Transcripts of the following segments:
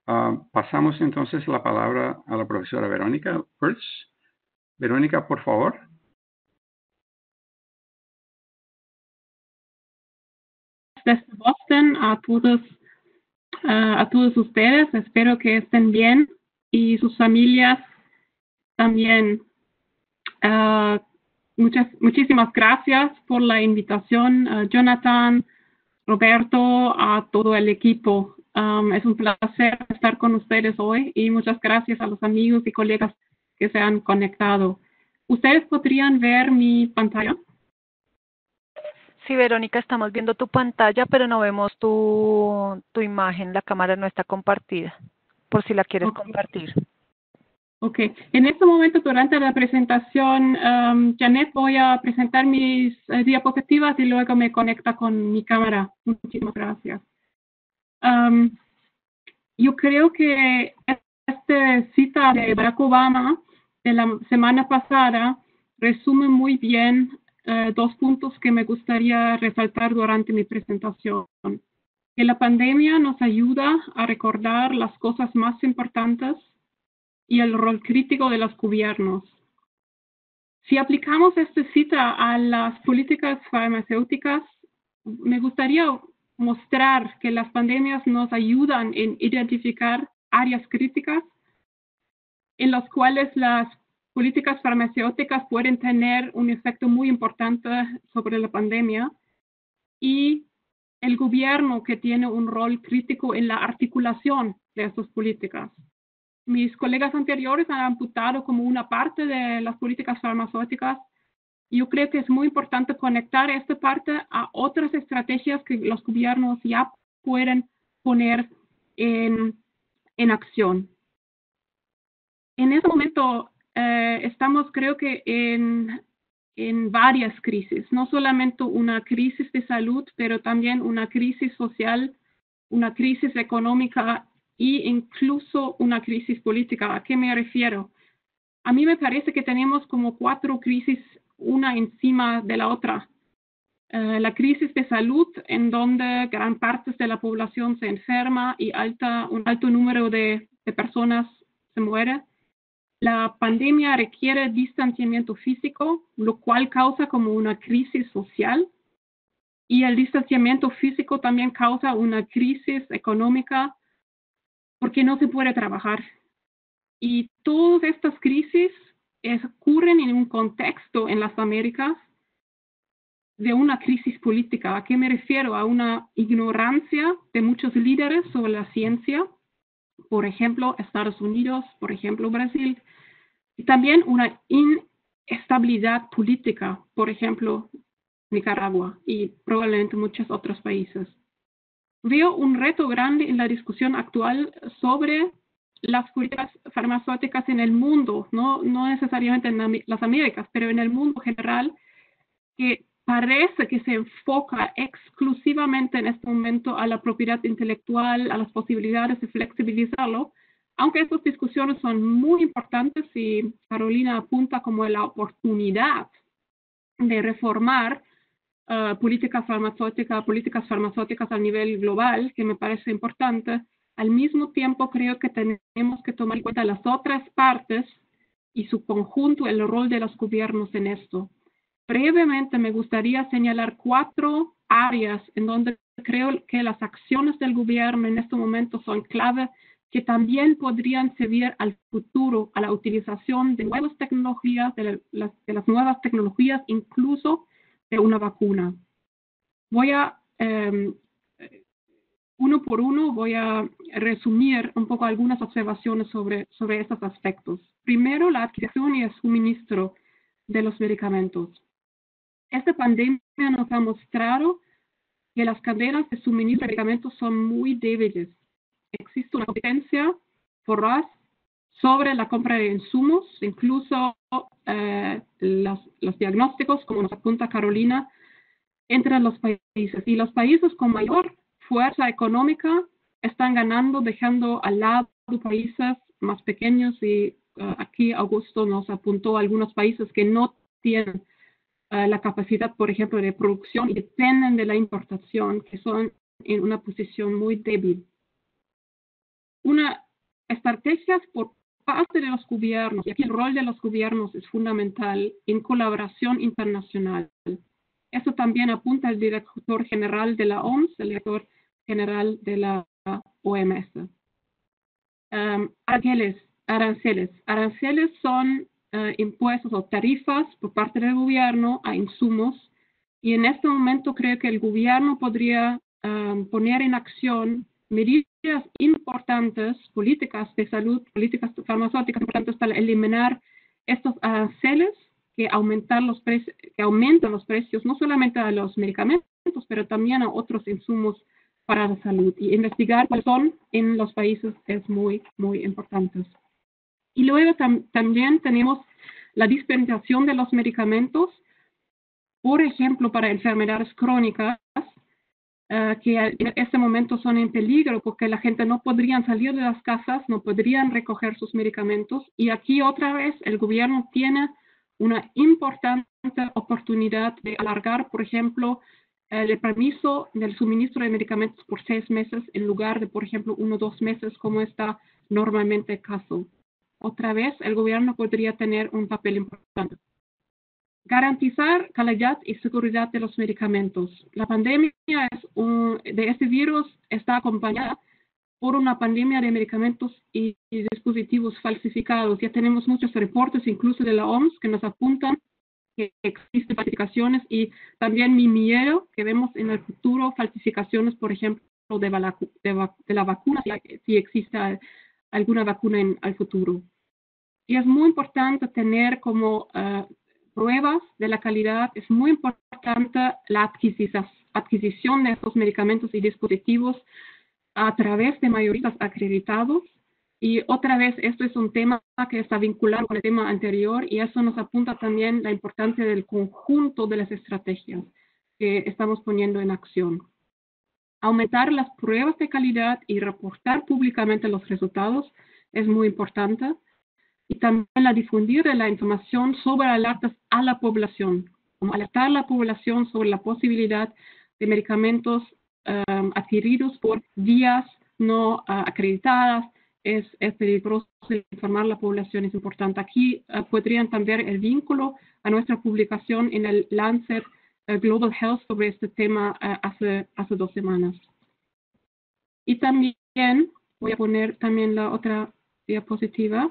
Pasamos entonces la palabra a la profesora Verónica Pertz. Verónica, por favor. Desde Boston a todos ustedes, espero que estén bien y sus familias también. Muchísimas gracias por la invitación, Jonathan, Roberto, a todo el equipo. Es un placer estar con ustedes hoy y muchas gracias a los amigos y colegas que se han conectado. ¿Ustedes podrían ver mi pantalla? Sí, Verónica, estamos viendo tu pantalla, pero no vemos tu imagen. La cámara no está compartida, por si la quieres compartir. Ok. En este momento, durante la presentación, Janet, voy a presentar mis diapositivas y luego me conecta con mi cámara. Muchísimas gracias. Yo creo que esta cita de Barack Obama de la semana pasada resume muy bien dos puntos que me gustaría resaltar durante mi presentación. Que la pandemia nos ayuda a recordar las cosas más importantes y el rol crítico de los gobiernos. Si aplicamos esta cita a las políticas farmacéuticas, me gustaría mostrar que las pandemias nos ayudan en identificar áreas críticas en las cuales las políticas farmacéuticas pueden tener un efecto muy importante sobre la pandemia y el gobierno que tiene un rol crítico en la articulación de estas políticas. Mis colegas anteriores han apuntado como una parte de las políticas farmacéuticas. Yo creo que es muy importante conectar esta parte a otras estrategias que los gobiernos ya pueden poner en acción. En este momento estamos, creo que, en varias crisis, no solamente una crisis de salud, pero también una crisis social, una crisis económica e incluso una crisis política. ¿A qué me refiero? A mí me parece que tenemos como 4 crisis, una encima de la otra. La crisis de salud, en donde gran parte de la población se enferma y un alto número de personas se muere. La pandemia requiere distanciamiento físico, lo cual causa como una crisis social. Y el distanciamiento físico también causa una crisis económica porque no se puede trabajar. Y todas estas crisis ocurren en un contexto en las Américas de una crisis política. ¿A qué me refiero? A una ignorancia de muchos líderes sobre la ciencia, por ejemplo, Estados Unidos, por ejemplo, Brasil, y también una inestabilidad política, por ejemplo, Nicaragua y probablemente muchos otros países. Veo un reto grande en la discusión actual sobre las políticas farmacéuticas en el mundo, no necesariamente en las Américas, pero en el mundo general, que parece que se enfoca exclusivamente en este momento a la propiedad intelectual, a las posibilidades de flexibilizarlo, aunque estas discusiones son muy importantes y Carolina apunta como la oportunidad de reformar políticas farmacéuticas a nivel global, que me parece importante. Al mismo tiempo, creo que tenemos que tomar en cuenta las otras partes y su conjunto, el rol de los gobiernos en esto. Brevemente, me gustaría señalar 4 áreas en donde creo que las acciones del gobierno en este momento son clave, que también podrían servir al futuro, a la utilización de nuevas tecnologías, de las nuevas tecnologías, incluso de una vacuna. Voy a, uno por uno, voy a resumir un poco algunas observaciones sobre estos aspectos. Primero, la adquisición y el suministro de los medicamentos. Esta pandemia nos ha mostrado que las cadenas de suministro de medicamentos son muy débiles. Existe una competencia voraz sobre la compra de insumos, incluso los diagnósticos, como nos apunta Carolina, entre los países. Y los países con mayor fuerza económica están ganando, dejando al lado países más pequeños. Y aquí Augusto nos apuntó a algunos países que no tienen la capacidad, por ejemplo, de producción y dependen de la importación, que son en una posición muy débil. una estrategias por parte de los gobiernos, y aquí el rol de los gobiernos es fundamental en colaboración internacional. Eso también apunta el director general de la OMS, el director general de la OMS. Aranceles son impuestos o tarifas por parte del gobierno a insumos, y en este momento creo que el gobierno podría poner en acción medidas importantes, políticas de salud, políticas farmacéuticas importantes para eliminar estos aranceles que aumentan los precios no solamente a los medicamentos, pero también a otros insumos para la salud. Y investigar cuáles son en los países es muy, muy importante. Y luego también tenemos la dispensación de los medicamentos, por ejemplo, para enfermedades crónicas, que en este momento son en peligro porque la gente no podría salir de las casas, no podrían recoger sus medicamentos. Y aquí otra vez el gobierno tiene una importante oportunidad de alargar, por ejemplo, el permiso del suministro de medicamentos por 6 meses en lugar de, por ejemplo, 1 o 2 meses, como está normalmente el caso. Otra vez, el gobierno podría tener un papel importante. Garantizar calidad y seguridad de los medicamentos. La pandemia de este virus está acompañada por una pandemia de medicamentos y dispositivos falsificados. Ya tenemos muchos reportes, incluso de la OMS, que nos apuntan que existen falsificaciones, y también mi miedo que vemos en el futuro falsificaciones, por ejemplo, de la vacuna, si existe alguna vacuna en el futuro. Y es muy importante tener como pruebas de la calidad. Es muy importante la adquisición de estos medicamentos y dispositivos a través de mayoristas acreditados. Y otra vez, esto es un tema que está vinculado con el tema anterior, y eso nos apunta también la importancia del conjunto de las estrategias que estamos poniendo en acción. Aumentar las pruebas de calidad y reportar públicamente los resultados es muy importante. Y también la difundir de la información sobre alertas a la población, como alertar a la población sobre la posibilidad de medicamentos adquiridos por vías no acreditadas. Es peligroso informar a la población, es importante. Aquí podrían también el vínculo a nuestra publicación en el Lancet Global Health sobre este tema hace 2 semanas. Y también voy a poner también la otra diapositiva.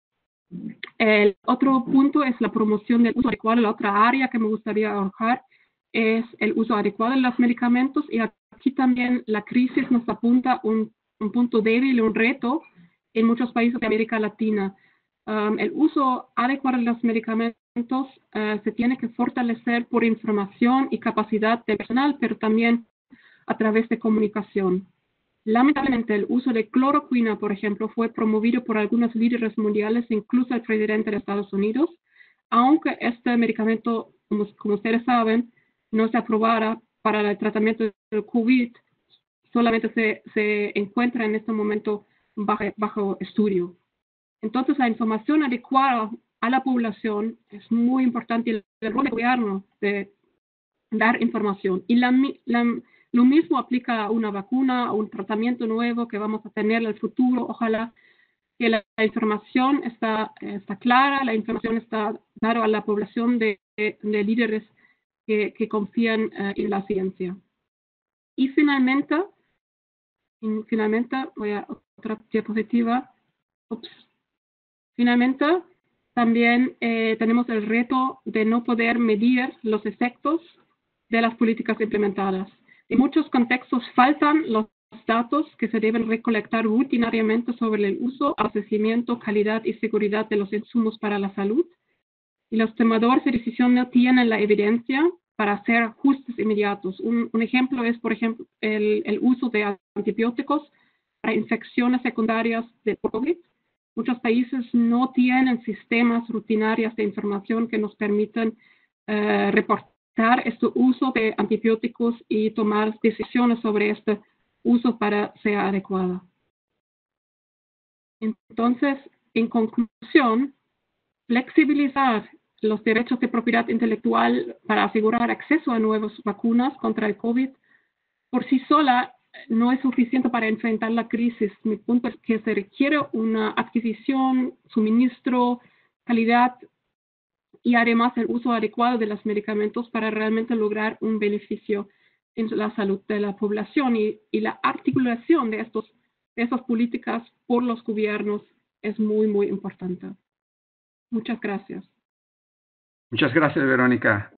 El otro punto es la promoción del uso adecuado. La otra área que me gustaría arrojar es el uso adecuado de los medicamentos, y aquí también la crisis nos apunta un punto débil, un reto en muchos países de América Latina. El uso adecuado de los medicamentos se tiene que fortalecer por información y capacidad de personal, pero también a través de comunicación. Lamentablemente, el uso de cloroquina, por ejemplo, fue promovido por algunos líderes mundiales, incluso el presidente de Estados Unidos, aunque este medicamento, como ustedes saben, no se aprobara para el tratamiento del COVID, solamente se encuentra en este momento bajo estudio. Entonces, la información adecuada a la población es muy importante, y el rol del gobierno de dar información. Y lo mismo aplica a una vacuna, a un tratamiento nuevo que vamos a tener en el futuro. Ojalá que la información está clara, la información está dada a la población de líderes que confían en la ciencia. Y finalmente, voy a otra diapositiva. Finalmente, también tenemos el reto de no poder medir los efectos de las políticas implementadas. En muchos contextos faltan los datos que se deben recolectar rutinariamente sobre el uso, abastecimiento, calidad y seguridad de los insumos para la salud. Y los tomadores de decisión no tienen la evidencia para hacer ajustes inmediatos. Un ejemplo es, por ejemplo, el uso de antibióticos para infecciones secundarias de COVID. Muchos países no tienen sistemas rutinarios de información que nos permitan reportar este uso de antibióticos y tomar decisiones sobre este uso para ser adecuado. Entonces, en conclusión, flexibilizar los derechos de propiedad intelectual para asegurar acceso a nuevas vacunas contra el COVID por sí sola no es suficiente para enfrentar la crisis. Mi punto es que se requiere una adquisición, suministro, calidad y además el uso adecuado de los medicamentos para realmente lograr un beneficio en la salud de la población y la articulación de estas políticas por los gobiernos es muy, muy importante. Muchas gracias. Muchas gracias, Verónica.